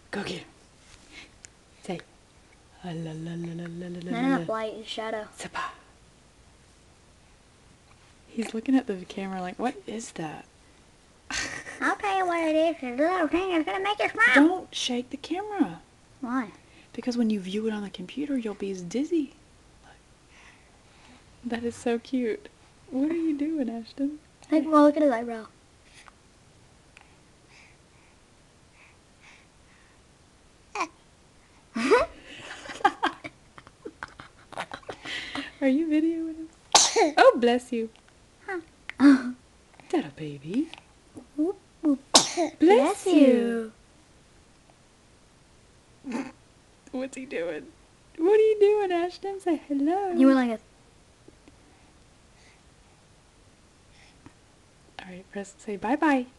Go get him. Say. La la la la la la la. Not enough light and shadow. Sapa. He's looking at the camera like, what is that? I'll tell you what it is. It's a little thing that's gonna make you smile. Don't shake the camera. Why? Because when you view it on the computer, you'll be dizzy. That is so cute. What are you doing, Ashton? Like, well, look at his eyebrow. Are you videoing him? Oh, bless you. That a baby. Whoop, whoop. Bless you. What's he doing? What are you doing, Ashton? Say hello. You were like a... Alright, press say bye-bye.